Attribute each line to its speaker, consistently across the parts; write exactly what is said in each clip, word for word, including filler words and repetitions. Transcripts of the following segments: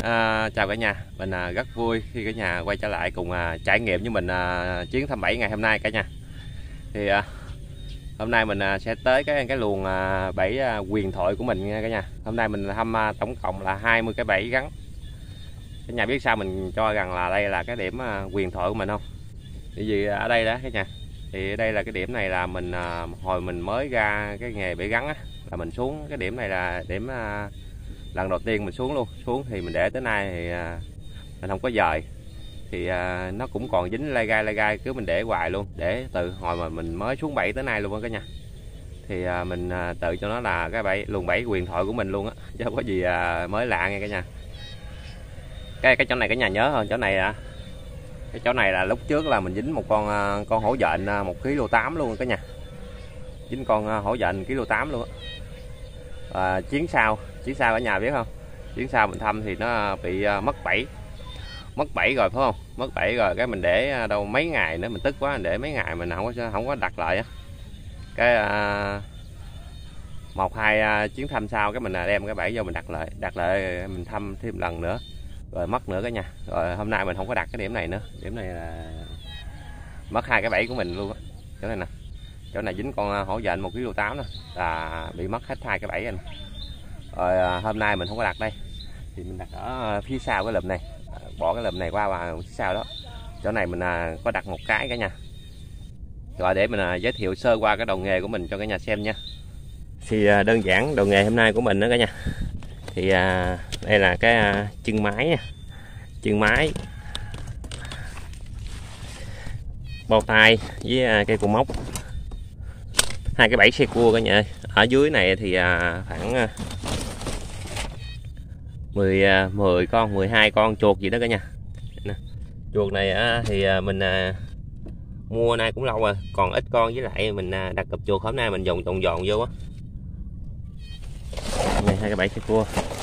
Speaker 1: À, chào cả nhà, mình à, rất vui khi cả nhà quay trở lại cùng à, trải nghiệm với mình à, chuyến thăm bẫy ngày hôm nay cả nhà. Thì à, hôm nay mình à, sẽ tới cái cái luồng à, bẫy à, huyền thoại của mình nha cả nhà. Hôm nay mình thăm à, tổng cộng là hai mươi cái bẫy gắn. Cả nhà biết sao mình cho rằng là đây là cái điểm à, huyền thoại của mình không? Bởi vì ở đây đó cả nhà. Thì ở đây là cái điểm này là mình à, hồi mình mới ra cái nghề bẫy gắn á, là mình xuống cái điểm này là điểm à, lần đầu tiên mình xuống luôn. Xuống thì mình để tới nay thì à, mình không có dời, thì à, nó cũng còn dính lai gai lai gai, cứ mình để hoài luôn, để từ hồi mà mình mới xuống bẫy tới nay luôn á cả nhà. Thì à, mình à, tự cho nó là cái bẫy luồng bẫy huyền thoại của mình luôn á, chứ không có gì à, mới lạ nghe cả nhà. Cái cái chỗ này cả nhà nhớ hơn, chỗ này à, cái chỗ này là lúc trước là mình dính một con à, con hổ dện à, một ký lô tám luôn cả nhà, dính con à, hổ dện ký lô tám luôn á. À, chuyến sau chuyến sau ở nhà biết không, chuyến sau mình thăm thì nó bị uh, mất bẫy mất bẫy rồi phải không, mất bẫy rồi cái mình để đâu mấy ngày nữa, mình tức quá mình để mấy ngày mình không có không có đặt lại á. Cái uh, một hai uh, chuyến thăm sau cái mình đem cái bẫy vô mình đặt lại đặt lại mình thăm thêm lần nữa rồi mất nữa cả nhà. Rồi hôm nay mình không có đặt cái điểm này nữa, điểm này là mất hai cái bẫy của mình luôn á. Chỗ này nè, chỗ này dính con hổ dện một ký lô tám là bị mất hết hai cái bẫy anh. Rồi hôm nay mình không có đặt đây thì mình đặt ở phía sau cái lùm này, bỏ cái lùm này qua và phía sau đó, chỗ này mình có đặt một cái cả nhà. Rồi để mình giới thiệu sơ qua cái đầu nghề của mình cho cả nhà xem nha. Thì đơn giản đầu nghề hôm nay của mình đó cả nhà, thì đây là cái chân máy nha, chân máy bao tay với cây cù móc, hai cái bẫy xe cua cả nhà ơi. Ở dưới này thì khoảng mười, mười con, mười hai con chuột gì đó cả nhà. Nè, chuột này thì mình mua nay cũng lâu rồi, còn ít con, với lại mình đặt cặp chuột hôm nay mình dồn tồn dọn vô á. Này hai cái bẫy xe cua.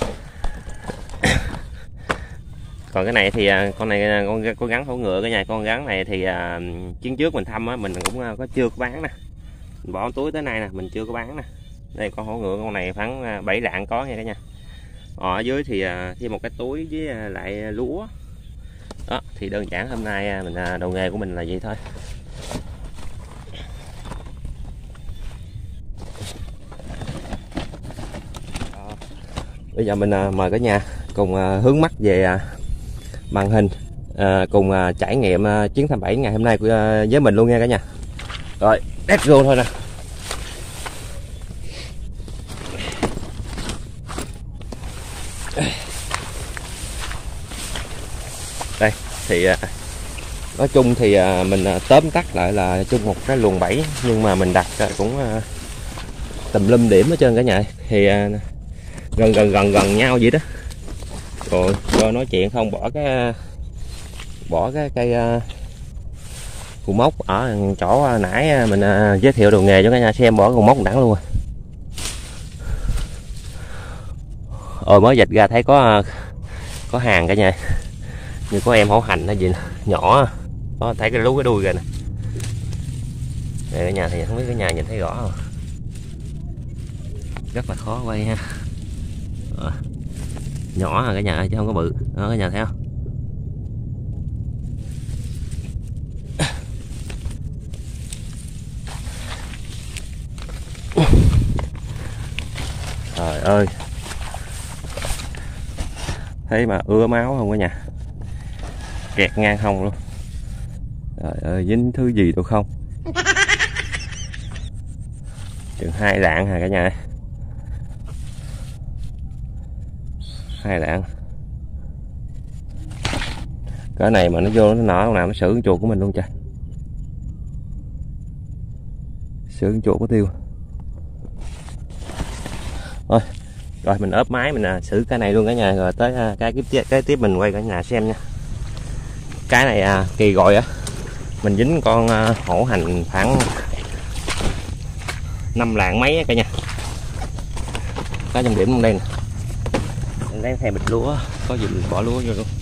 Speaker 1: Còn cái này thì con này con con rắn hổ ngựa cả nhà. Con rắn này thì chuyến trước mình thăm á, mình cũng có chưa có bán nè, mình bỏ túi tới nay nè, mình chưa có bán nè. Đây con hổ ngựa, con này khoảng bảy lạng có nha cả nhà. Ở dưới thì thêm một cái túi với lại lúa đó. Thì đơn giản hôm nay mình đầu nghề của mình là vậy thôi. Đó. Bây giờ mình mời cả nhà cùng hướng mắt về màn hình, cùng trải nghiệm chuyến thăm bẫy ngày hôm nay với mình luôn nha cả nhà. Rồi let's go thôi nè. Đây thì nói chung thì mình tóm tắt lại là chung một cái luồng bẫy, nhưng mà mình đặt cũng tùm lum điểm hết trơn cả nhà. Thì gần gần gần gần nhau vậy đó. Rồi cho nói chuyện không bỏ cái bỏ cái cây cù móc ở chỗ nãy mình giới thiệu đồ nghề cho cả nhà xem, bỏ cù móc đẳng luôn rồi. Ôi mới dịch ra thấy có có hàng cả nhà, như có em hổ hành hay gì nè, nhỏ đó, thấy cái lú cái đuôi rồi nè. Đây cả nhà thì không biết cái nhà nhìn thấy rõ không, rất là khó quay ha. Đó. Nhỏ à cả nhà chứ không có bự đó, cả nhà thấy không. Trời ơi, thấy mà ưa máu không cả nhà, kẹt ngang hông luôn. Trời ơi, dính thứ gì đâu không. Chừng hai lạng hả cả nhà, hai lạng. Cái này mà nó vô nó nở lúc nào nó xử chuột của mình luôn trời, xử chuột có tiêu. Thôi rồi mình ốp máy mình xử cái này luôn cả nhà, rồi tới cái tiếp cái tiếp mình quay cả nhà xem nha. Cái này à, kỳ gọi á, mình dính con à, hổ hành khoảng năm lạng mấy á cả nhà. Cái trong điểm trong đây nè, mình lấy theo bịch lúa, có gì mình bỏ lúa vô luôn.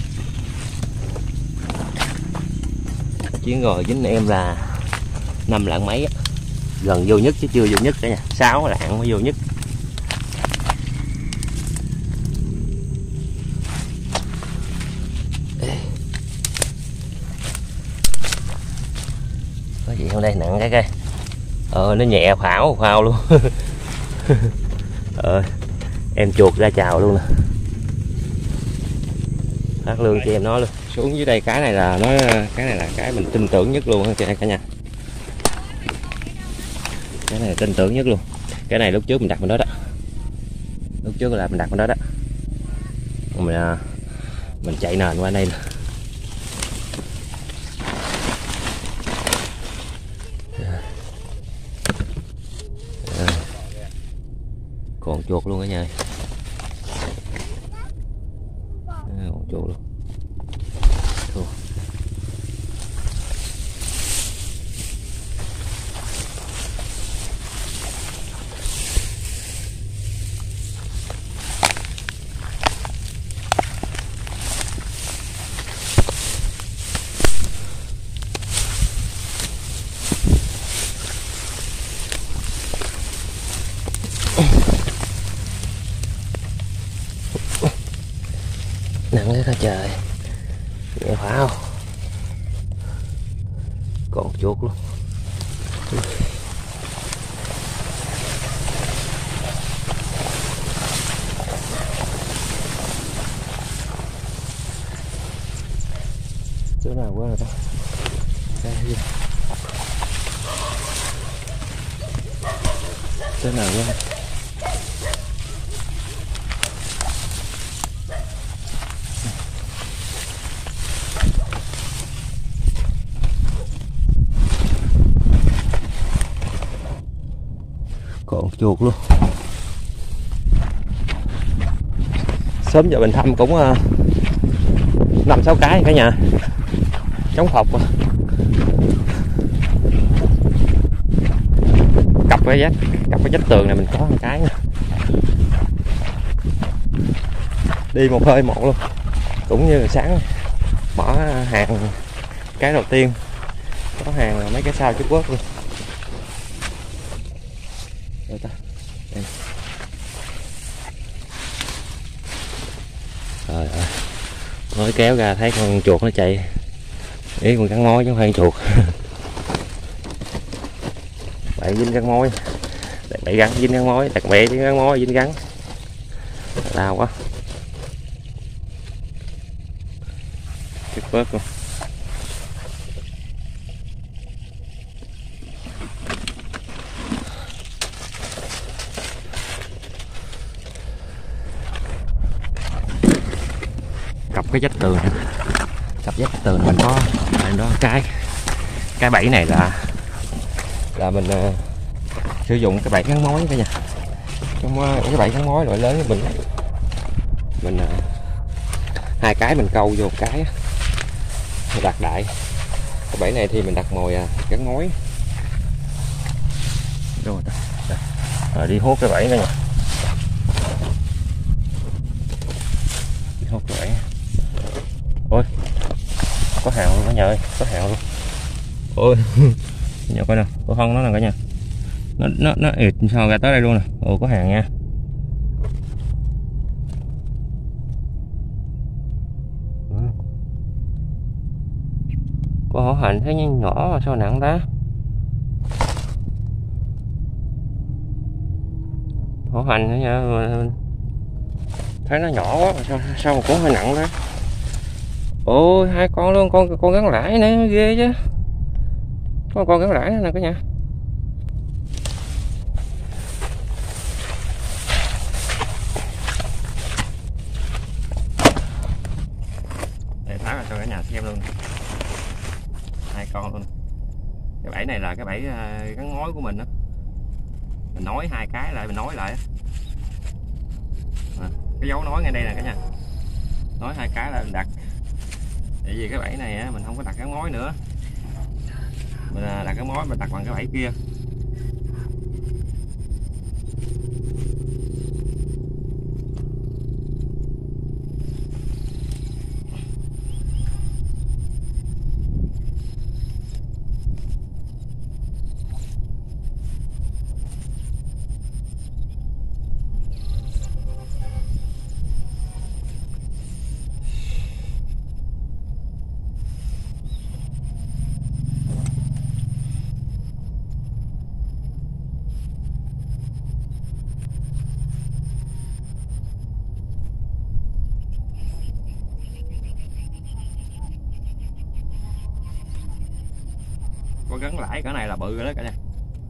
Speaker 1: Chuyến rồi dính em là năm lạng mấy á, gần vô nhất chứ chưa vô nhất cả nhà, sáu lạng mới vô nhất. không đây, nặng cái cây. Ờ nó nhẹ phảo phao luôn. Ờ em chuột ra chào luôn nè. Phát lương cho em nó luôn. Xuống dưới đây cái này là nó cái này là cái mình tin tưởng nhất luôn cả nhà. Cái này tin tưởng nhất luôn. Cái này lúc trước mình đặt bên đó đó. Lúc trước là mình đặt bên đó đó. Mình mình chạy nền qua đây nè. Còn chuột luôn cả nhà. Còn chuột luôn. Thôi. Nặng đấy cả trời, nghe phải không? Còn chuột luôn. Chỗ nào quá rồi ta? Đây gì? Chỗ nào quá? Còn chuột luôn. Sớm giờ mình thăm cũng năm sáu cái cả nhà. Chống phọc à. Cặp cái vách, cặp cái vách tường này mình có một cái nè. Đi một hơi một luôn. Cũng như sáng bỏ hàng cái đầu tiên, có hàng là mấy cái sao Trung Quốc luôn. Đây ta. Đây. Trời ơi. Mới kéo ra thấy con chuột nó chạy. Ý con cắn mối chứ không phải chuột. Bạn dính cắn mối. Bạn gắn dính cắn mối, đặt bẹ dính cắn mối dính gắn. Đau quá. Chút bớt luôn. Cặp cái vách tường, cặp vách tường mình có đây đó cái cái bẫy này là là mình uh, sử dụng cái bẫy gắn mối cả nhà. Trong uh, cái bẫy gắn mối loại lớn của mình mình uh, hai cái mình câu vô một cái mình đặt đại. Cái bẫy này thì mình đặt mồi uh, gắn mối rồi, rồi đi hút cái bẫy cả nhà. Đi hút cái bẫy. Ôi có hàng luôn cả nhà ơi, có hàng luôn. Ôi nhà coi nè, có thân nó nè cả nhà, nó nó nó ịt sao ra tới đây luôn nè. Ồ có hàng nha. Có hổ hành thấy nhỏ mà sao nặng ta? Hổ hành nữa nha, thấy nó nhỏ quá mà sao sao mà cũng hơi nặng đó. Ôi hai con luôn, con con gắn lãi nữa ghê chứ. Có con gắn lãi nữa nè cả nhà. Để tháo ra cho cả nhà xem luôn. Hai con luôn. Cái bẫy này là cái bẫy gắn mối của mình đó. Mình nối hai cái lại, mình nối lại. À, cái dấu nối ngay đây nè cả nhà. Nối hai cái lại mình đặt. Tại vì cái bẫy này á, mình không có đặt cái mối nữa, mình đặt cái mối mình đặt bằng cái bẫy kia. gắn lãi cỡ này là bự rồi đó cả nhà.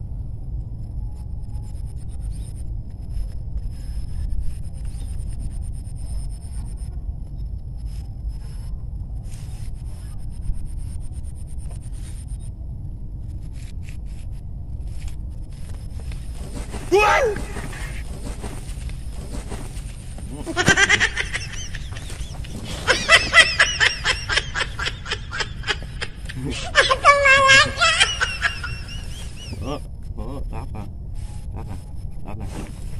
Speaker 1: Đó, đó, đáp à, đáp à, đáp này.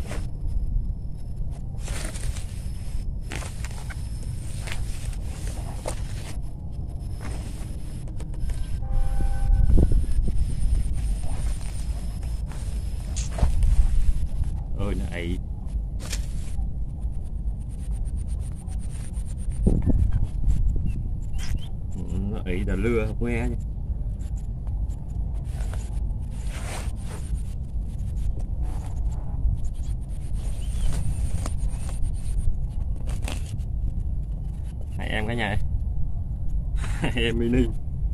Speaker 1: Ơi nó ị. Nó ị là lưa que chứ. Hai em cả nhà. Hai em mini.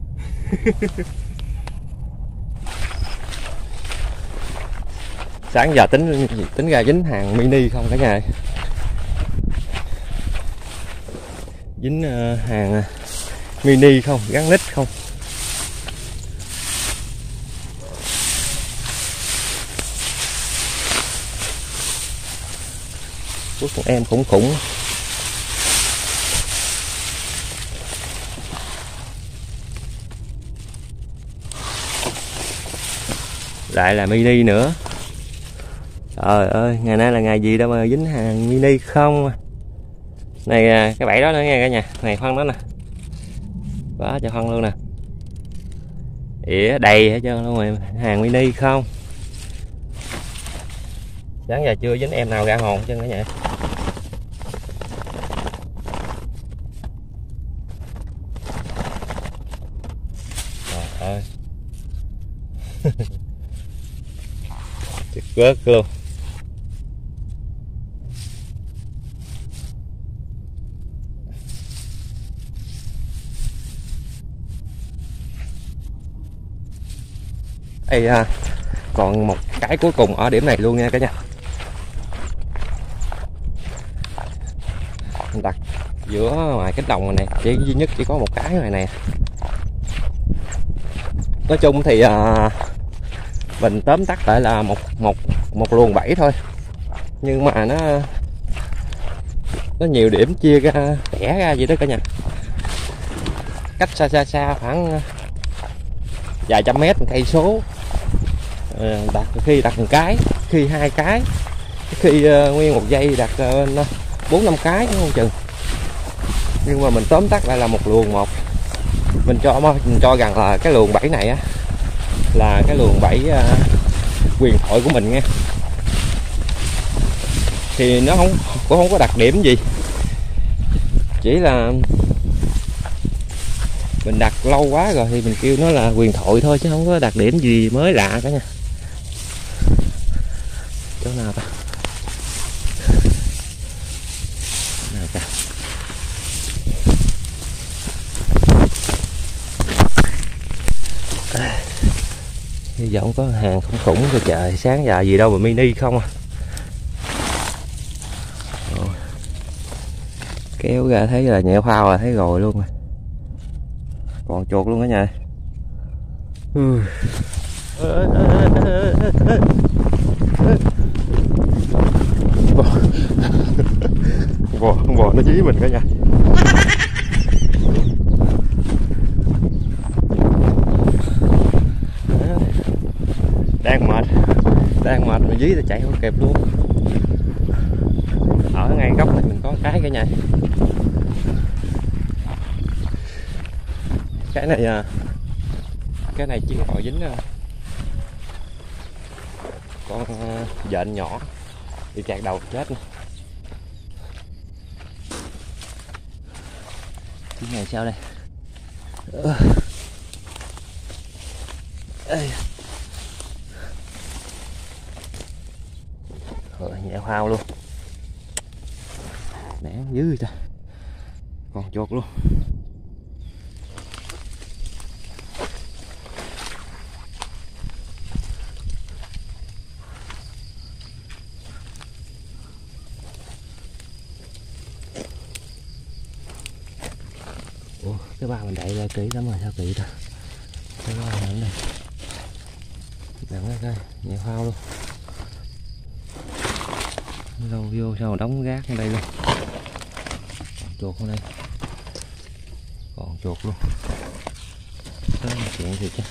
Speaker 1: Sáng giờ tính tính ra dính hàng mini không cả nhà. Dính uh, hàng mini không, gắn nít không. Cuối cùng em khủng khủng. Lại là mini nữa. Trời ơi, ngày nay là ngày gì đâu mà dính hàng mini không. Này cái bẫy đó nữa nghe cả nhà. Này phân đó nè. Quá cho phân luôn nè. Ỉa đầy hết trơn luôn rồi, hàng mini không. Sáng giờ chưa dính em nào ra hồn chân cả nhà. Trời ơi. Chết quớt luôn. Ê à, còn một cái cuối cùng ở điểm này luôn nha cả nhà. Mình đặt giữa ngoài cái đồng này chỉ duy nhất chỉ có một cái ngoài này. Nói chung thì à, mình tóm tắt lại là một một một luồng bẫy thôi, nhưng mà nó nó nhiều điểm chia ra tẻ ra vậy đó cả nhà. Cách xa xa xa khoảng vài trăm mét, cây số, đặt khi đặt một cái, khi hai cái, khi uh, nguyên một dây đặt bốn uh, năm cái đúng không chừng. Nhưng mà mình tóm tắt lại là một luồng một. Mình cho mình cho rằng là cái luồng bẫy này á là cái luồng bẫy uh, huyền thoại của mình nha. Thì nó không cũng không có đặc điểm gì, chỉ là mình đặt lâu quá rồi thì mình kêu nó là huyền thoại thôi, chứ không có đặc điểm gì mới lạ cả nha. Chỗ nào ta? Nào ta? À, hy vọng có hàng khủng khủng cho trời. Sáng giờ gì đâu mà mini không à. Rồi. Kéo ra thấy là nhẹ phao là thấy rồi luôn rồi. Còn chuột luôn cả nhà. Ừ. Bò. Bò, bò nó dí mình cả nhà. Đang mệt, đang mệt mà dí ta chạy không kịp luôn. Ở ngay góc này mình có cái cả nhà. Cái này à, cái này chỉ còn dính con dện nhỏ bị kẹt đầu chết nè. Cái này sao đây? Ê. Rồi nhẹ phao luôn. Nén dữ trời. Còn chuột luôn. cái ba mình đậy ra kỹ lắm rồi, sao kỹ ta. Cái ba này này đặng cái coi nhẹ phao luôn, lâu vô sao mà đóng gác ở đây luôn. Còn chuột ở đây, còn chuột luôn, đó là chuyện thiệt chứ.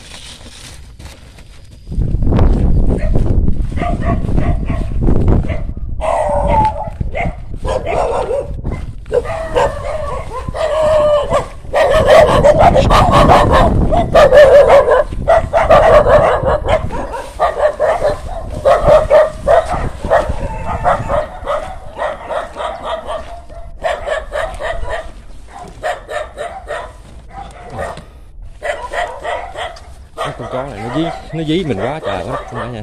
Speaker 1: Con chó này nó dí nó dí mình quá trời quá không phải nha.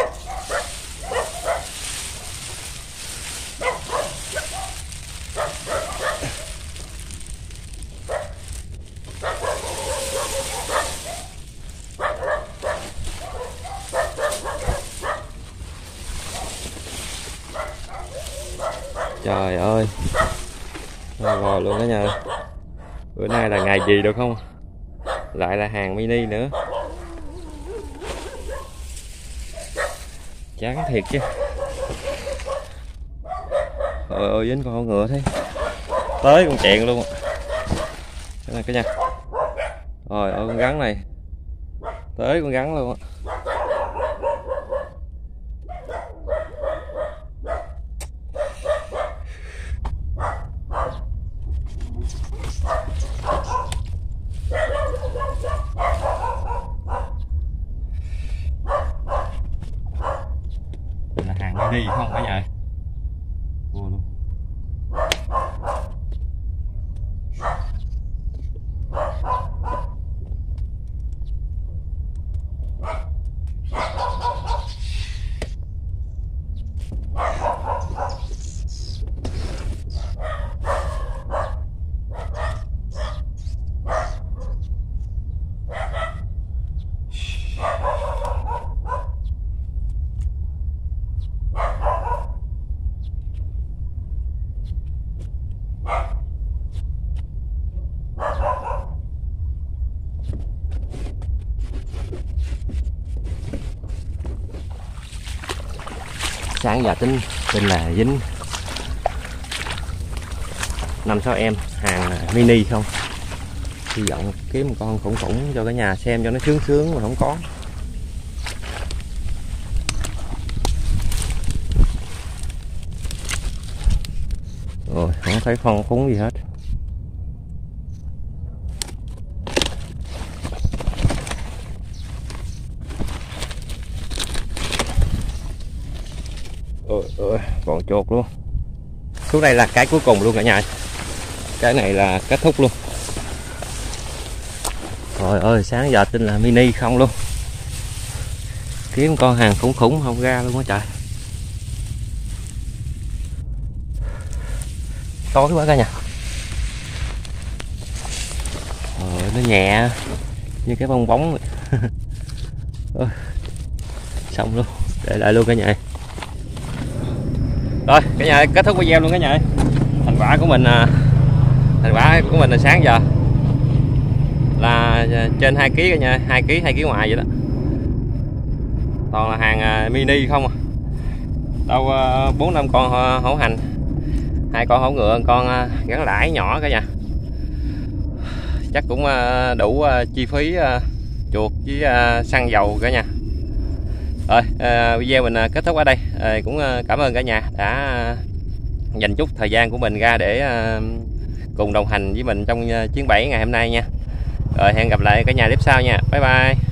Speaker 1: Trời ơi, rồi luôn đó nha. Bữa nay là ngày gì được không? Lại là hàng mini nữa. Chán thiệt chứ. Trời ơi, dính con hổ ngựa thấy. Tới con chẹn luôn. Cái này cái nha. Rồi ơi, con rắn này. Tới con rắn luôn á. Là hàng đi không cả nhà. Vô luôn. Sáng giờ tính tin là dính năm sáu em hàng mini không. Hy vọng kiếm một con khủng khủng cho cả nhà xem cho nó sướng sướng mà không có. Rồi không thấy phong khủng gì hết. Ôi, ôi, còn chột luôn. Xuống đây là cái cuối cùng luôn cả nhà. Cái này là kết thúc luôn. Trời ơi, sáng giờ tin là mini không luôn. Kiếm con hàng khủng khủng không ra luôn á trời. Tối quá cả nhà. Trời, nó nhẹ như cái bong bóng. Xong luôn, để lại luôn cả nhà. Rồi cả nhà kết thúc video luôn cả nhà. Thành quả của mình thành quả của mình là sáng giờ là trên hai ký cả nhà, hai ký hai ký ngoài vậy đó. Toàn là hàng mini không à. Đâu bốn năm con hổ hành, hai con hổ ngựa, con gắn lãi nhỏ cả nhà. Chắc cũng đủ chi phí chuột với xăng dầu cả nhà. Rồi à, video mình kết thúc ở đây. À, cũng cảm ơn cả nhà đã dành chút thời gian của mình ra để à, cùng đồng hành với mình trong chuyến bảy ngày hôm nay nha. Rồi hẹn gặp lại cả nhà tiếp sau nha. Bye bye.